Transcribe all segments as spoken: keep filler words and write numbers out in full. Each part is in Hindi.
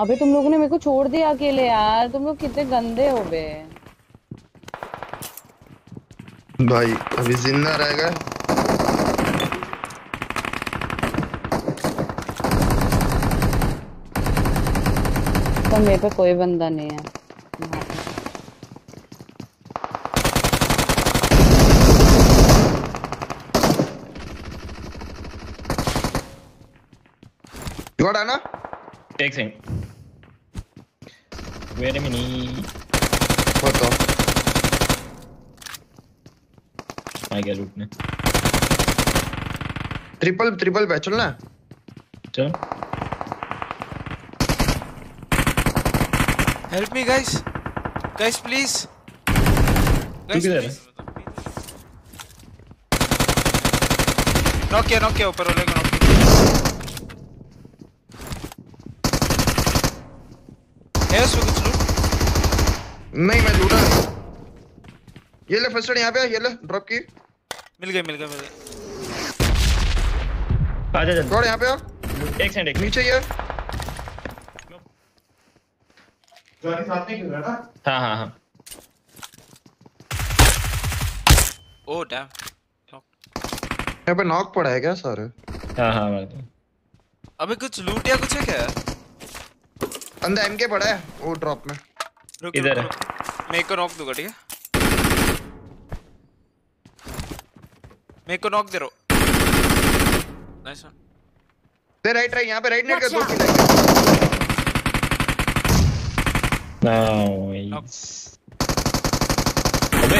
अबे तुम लोगों ने मेरे को छोड़ दिया अकेले यार, तुम लोग कितने गंदे हो बे। भाई अभी जिंदा रहेगा। तो मेरे पे कोई बंदा नहीं है वहाँ पे। गॉड आना एक सेकंड वेट अ मिनट बताओ। आ गया लूटने। ट्रिपल ट्रिपल पे चलना। चल help me guys, guys please. तू किधर है? नॉक किया, नॉक किया ऊपर वाले को नॉक। है उसमें कुछ लूट? नहीं मैं लूटा। ये ले फर्स्ट एड यहाँ पे, ये ले ड्रॉप की। मिल गया मिल गया मिल गया। आ जा जल्दी। गॉड यहाँ पे आ। एक सेकंड एक नीचे ये गाड़ी साथ में खेल रहा ना। हाँ हाँ हाँ ओह डैम। यहाँ पे नॉक पड़ा है क्या सारे? हाँ हाँ मैं तो अबे कुछ लूट या कुछ है क्या? अंदर एमके पड़ा है वो ड्रॉप में। रुक इधर है। मैं एक को नॉक दूंगा, ठीक है? मैं एक को नॉक दे रहा हूँ। Nice one. दे राइट राइट यहाँ पे राइट नेट का दो किल है। नाइस। अबे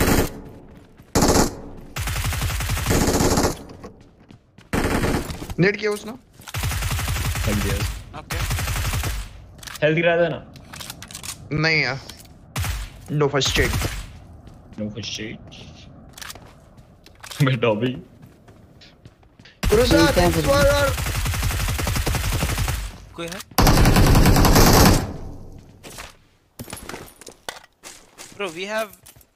नेट किया उसने। लग गया। ओके हेल्थ गिरा देना। नहीं यार no first aid. No first aid. मैं डॉबी पुरुषा थैंक्स फॉर कोई है ब्रो? वी हैव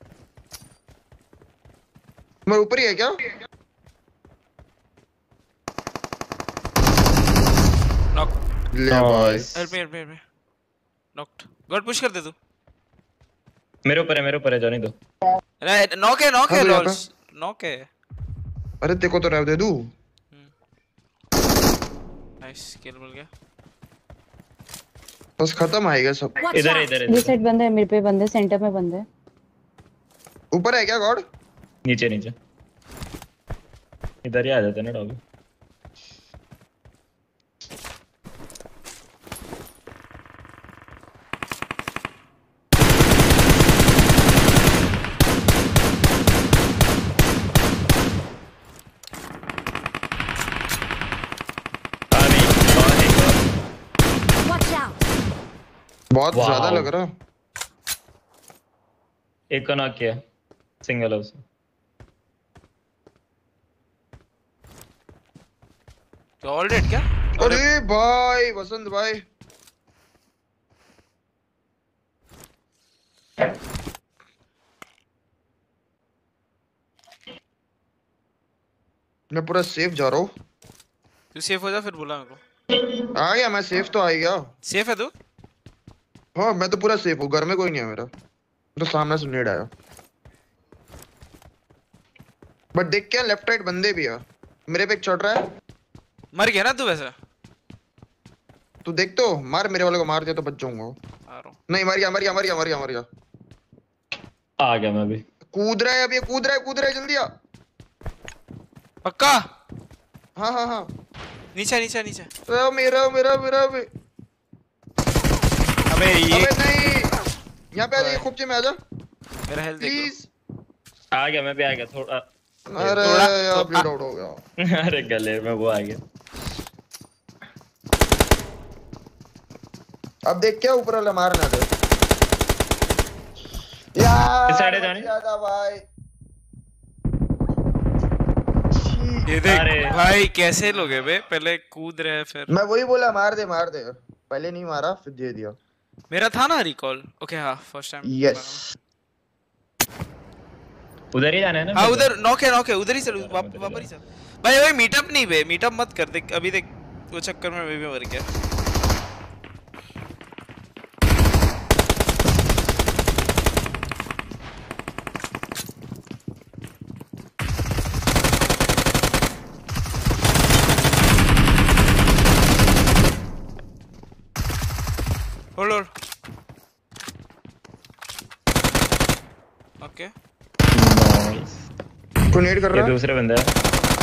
मैं ऊपर ही है क्या? नॉक। ले भाई help me help me help me. Knocked. God push कर दे तू। मेरे ऊपर है मेरे ऊपर है जाने दो। राइट नॉक है नॉक है हाँ, तो यहाँ लॉल्स नॉक है। अरे तेरे को तो रैप दे दूं। नाइस किल मिल गया। बस खत्म आएगा सब। इधर है इधर है ये इधर साइड बंदे है, मेरे पे बंदे, सेंटर में बंदे। ऊपर है क्या गॉड? नीचे नीचे इधर ही आ जाते ना डॉबी। बहुत ज्यादा लग रहा। एक का नॉक किया सिंगल है उसे। तो ऑल डेड क्या? अरे भाई वसंत भाई मैं पूरा सेफ जा रहा हूँ। तू सेफ हो जा फिर बुला मेरे को। आ गया मैं, सेफ तो आ गया। सेफ है तू? हाँ मैं तो पूरा सेफ हूँ, घर में कोई नहीं है मेरा। तो सामने से नेड आया बट देख क्या लेफ्ट राइट बंदे भी है। मेरे पे एक चढ़ रहा है। मर गया ना तू वैसे? तू देख तो मार, मेरे वाले को मार दिया तो बच जाऊंगा। आ रहा हूँ। नहीं मर गया मर गया मर गया मर गया मर गया। आ गया मैं भी। कूद रहा है अभी, कूद रहा है कूद रहा है जल्दी आ। पक्का? हाँ हाँ हाँ नीचे नीचे नीचे। मेरा मेरा मेरा मेरा अबे ये अबे नहीं, यहाँ पे आ जा, ये खोपचे में आ जा मेरा हेल्थ देख प्लीज। आ गया मैं भी आ गया थोड़ा। अरे यार ब्लीड आउट हो गया। अरे गले में वो आ गया। अब देख क्या ऊपर वाला मारना दे यार। इस साइड है जानी। ज्यादा भाई ये देख अरे। भाई कैसे लोग है बे, पहले कूद रहे फिर। मैं वही बोला मार दे मार दे, पहले नहीं मारा फिर दे दिया। मेरा था ना रिकॉल। ओके हाँ फर्स्ट टाइम। यस उधर ही जाना है ना? हाँ उधर नॉक है नॉक है, उधर ही चल वाप, वापस ही चल भाई। भाई मीटअप नहीं बे, मीटअप मत कर। देख अभी देख वो चक्कर में मैं भी मर गया। Hold hold okay nice. कोई नेड कर ये रहा है? दूसरे बंदे हैं।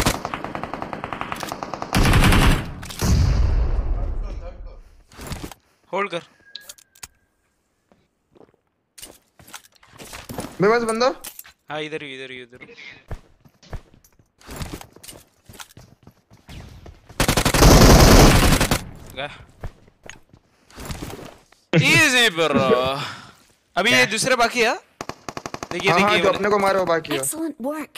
होल्ड कर मेरे पास बंदा। हाँ इधर ही इधर ही इधर ही। Easy bro. अभी ये दूसरे बाकी है। देखिए हाँ हाँ देखिए जो अपने को मारा वो बाकी है। Excellent work.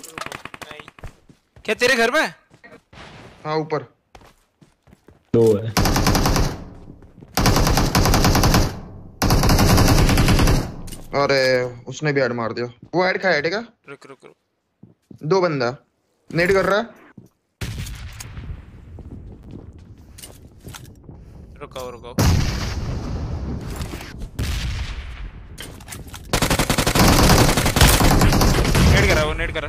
क्या तेरे घर में? हाँ ऊपर। दो है। अरे उसने भी हेड मार दिया। वो हेड खाया हेड का। रुक रुक रुक दो बंदा नेड कर रहा है। रुकाओ रुकाओ। नेट करा वो नेट करा।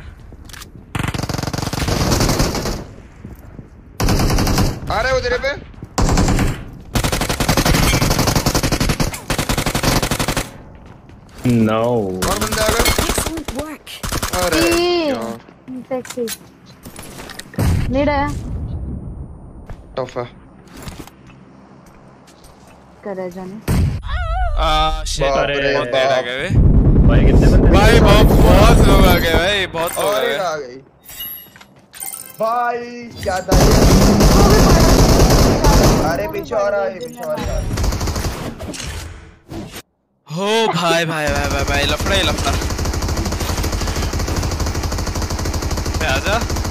आ रहा है वो तेरे पे। नो। और बंदे आ गए। Excellent work. अरे ई, यार टैक्सी नीड है टफ है। करे जाने आ शिट बाप रे बहुत देर आ गए भाई कितने बंदे? भाई बहुत बहुत लोग आ गए भाई बहुत लोग आ और एक गए। आ गई। भाई क्या था ये? अरे पीछे और आ पीछे और आ। हो भाई भाई भाई भाई भाई लफड़ा ही लफड़ा। आजा